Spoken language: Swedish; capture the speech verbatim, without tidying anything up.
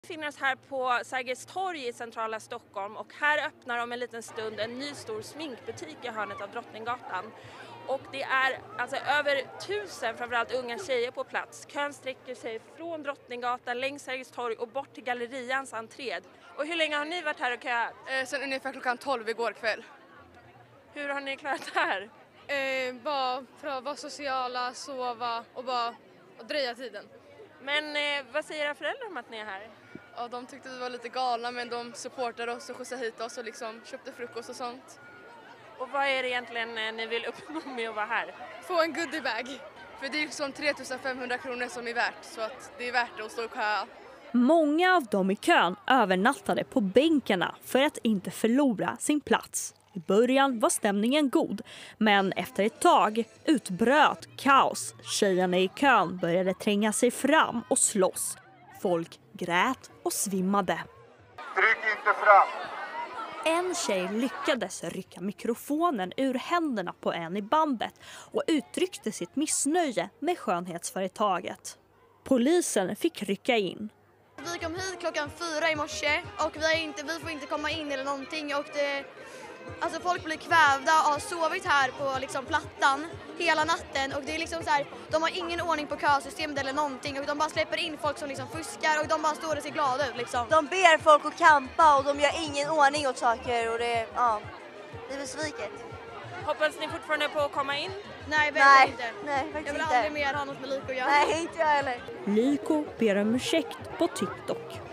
Vi befinner oss här på Sergels torg i centrala Stockholm och här öppnar om en liten stund en ny stor sminkbutik i hörnet av Drottninggatan. Och det är alltså över tusen framförallt unga tjejer på plats. Kön sträcker sig från Drottninggatan längs Sergels torg och bort till Gallerians entré. Och hur länge har ni varit här och köat? Eh, sen ungefär klockan tolv igår kväll. Hur har ni klarat det här? Eh, bara för att vara sociala, sova och bara och dreja tiden. Men eh, vad säger era föräldrar om att ni är här? Ja, de tyckte vi var lite galna, men de supportade oss och skjutsade hit oss och liksom köpte frukost och sånt. Och vad är det egentligen eh, ni vill uppnå med att vara här? Få en goodiebag. För det är liksom tre tusen femhundra kronor som är värt, så att det är värt det att stå och köa. Många av dem i kön övernattade på bänkarna för att inte förlora sin plats. I början var stämningen god, men efter ett tag utbröt kaos. Tjejerna i kön började tränga sig fram och slåss. Folk grät och svimmade. Tryck inte fram! En tjej lyckades rycka mikrofonen ur händerna på en i bandet och uttryckte sitt missnöje med skönhetsföretaget. Polisen fick rycka in. Vi kom hit klockan fyra i morse och vi, är inte, vi får inte komma in eller någonting. Och det, alltså folk blir kvävda och har sovit här på liksom plattan hela natten. Och det är liksom så här, de har ingen ordning på kösystemet eller någonting. Och de bara släpper in folk som liksom fuskar och de bara står och ser glada ut. Liksom. De ber folk att kampa och de gör ingen ordning åt saker. Och det, ja, det är besviket. Hoppas ni fortfarande på att komma in? Nej, Nej, inte. nej, faktiskt Jag vill inte. aldrig mer ha något med Liko att göra. Nej, inte jag heller. Liko ber om ursäkt på TikTok.